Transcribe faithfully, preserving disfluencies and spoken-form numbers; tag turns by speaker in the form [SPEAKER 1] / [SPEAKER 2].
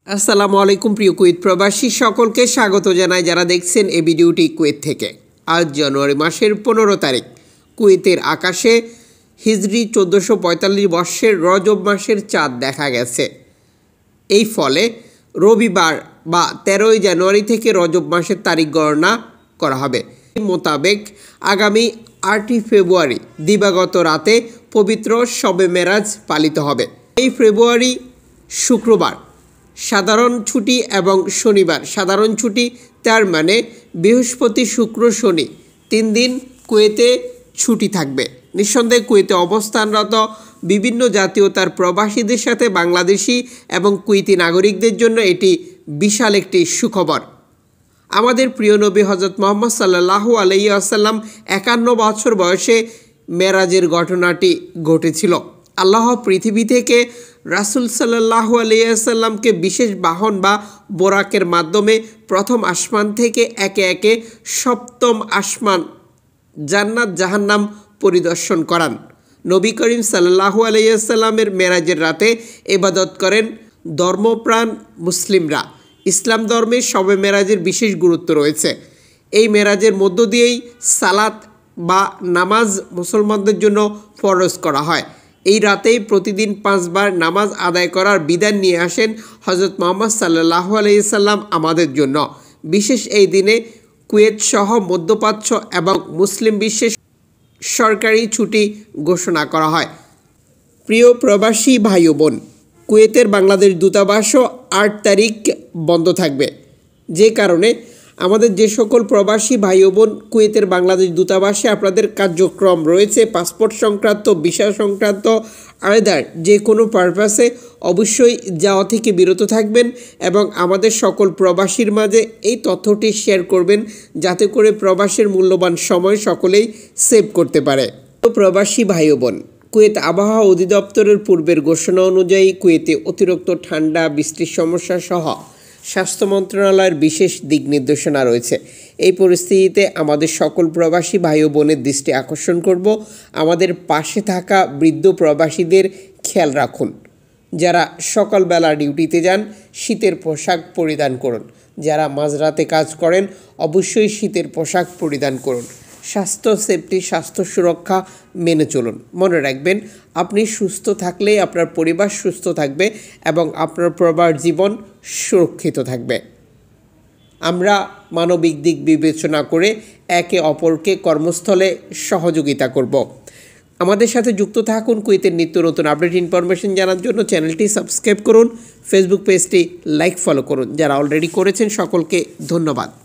[SPEAKER 1] আসসালামু আলাইকুম প্রিয় কুয়েত প্রবাসী সকলকে স্বাগত জানাই যারা দেখছেন এই ভিডিওটি কুয়েত থেকে। আজ জানুয়ারি মাসের পনেরো তারিখ। কুয়েতের আকাশে হিজরি চোদ্দোশো পঁয়তাল্লিশ বর্ষের রজব মাসের চাঁদ দেখা গেছে। এই ফলে রবিবার বা তেরোই জানুয়ারি থেকে রজব মাসের তারিখ গণনা করা হবে। মোতাবেক আগামী আটই ফেব্রুয়ারি দিবাগত রাতে পবিত্র শবে মেরাজ পালিত হবে। এই ফেব্রুয়ারি শুক্রবার সাধারণ ছুটি এবং শনিবার সাধারণ ছুটি, তার মানে বৃহস্পতি শুক্র শনি তিন দিন কুয়েতে ছুটি থাকবে। নিঃসন্দেহে কুয়েতে অবস্থানরত বিভিন্ন জাতীয়তার প্রবাসীদের সাথে বাংলাদেশি এবং কুয়েতি নাগরিকদের জন্য এটি বিশাল একটি সুখবর। আমাদের প্রিয় নবী হজরত মুহাম্মদ সাল্লাল্লাহু আলাইহি ওয়াসাল্লাম একান্ন বছর বয়সে মেরাজের ঘটনাটি ঘটেছিল। আল্লাহ পৃথিবী থেকে রাসূল সাল্লাল্লাহু আলাইহি ওয়াসাল্লামকে বিশেষ বাহন বা বোরাকের মাধ্যমে প্রথম আসমান থেকে একে একে সপ্তম আসমান জান্নাত জাহান্নাম পরিদর্শন করান। নবী করিম সাল্লাল্লাহু আলাইহি ওয়াসাল্লামের মেরাজের রাতে ইবাদত করেন ধর্মপ্রাণ মুসলিমরা। ইসলাম ধর্মে শবে মেরাজের বিশেষ গুরুত্ব রয়েছে। এই মেরাজের মধ্য দিয়েই সালাত বা নামাজ মুসলমানদের জন্য ফরজ করা হয়। এই রাতেই প্রতিদিন পাঁচবার নামাজ আদায় করার বিধান নিয়ে আসেন হজরত মুহাম্মদ সাল্লাল্লাহু আলাইহি সাল্লাম আমাদের জন্য। বিশেষ এই দিনে কুয়েত সহ মধ্যপ্রাচ্য এবং মুসলিম বিশ্বে সরকারি ছুটি ঘোষণা করা হয়। প্রিয় প্রবাসী ভাই ও বোন, কুয়েতের বাংলাদেশ দূতাবাসও আট তারিখ বন্ধ থাকবে। যে কারণে আমাদের যে সকল প্রবাসী ভাই ও বোন কুয়েতের বাংলাদেশ দূতাবাসে আপনাদের কার্যক্রম রয়েছে, পাসপোর্ট সংক্রান্ত, ভিসা সংক্রান্ত, আদার যে কোনো পারপাসে অবশ্যই যাওয়া থেকে বিরত থাকবেন এবং আমাদের সকল প্রবাসীর মাঝে এই তথ্যটি শেয়ার করবেন যাতে করে প্রবাসের মূল্যবান সময় সকলেই সেভ করতে পারে। প্রবাসী ভাই ও বোন, কুয়েত আবহাওয়া অধিদপ্তরের পূর্বের ঘোষণা অনুযায়ী কুয়েতে অতিরিক্ত ঠান্ডা, বৃষ্টির সমস্যা সহ স্বাস্থ্য মন্ত্রণালয়ের বিশেষ দিক নির্দেশনা রয়েছে। এই পরিস্থিতিতে আমাদের সকল প্রবাসী ভাই ও বোনের দৃষ্টি আকর্ষণ করব, আমাদের পাশে থাকা বৃদ্ধ প্রবাসীদের খেয়াল রাখুন। যারা সকালবেলা ডিউটিতে যান শীতের পোশাক পরিধান করুন। যারা মাঝরাতে কাজ করেন অবশ্যই শীতের পোশাক পরিধান করুন। স্বাস্থ্য সেফটি, স্বাস্থ্য সুরক্ষা মেনে চলুন। মনে রাখবেন, আপনি সুস্থ থাকলেই আপনার পরিবার সুস্থ থাকবে এবং আপনার প্রবাস জীবন সুরক্ষিত থাকবে। আমরা মানবিক দিক বিবেচনা করে একে অপরকে কর্মস্থলে সহযোগিতা করব। আমাদের সাথে যুক্ত থাকুন। কুয়েতের নিত্য নতুন আপডেট ইনফরমেশন জানার জন্য চ্যানেলটি সাবস্ক্রাইব করুন, ফেসবুক পেজটি লাইক ফলো করুন। যারা অলরেডি করেছেন সকলকে ধন্যবাদ।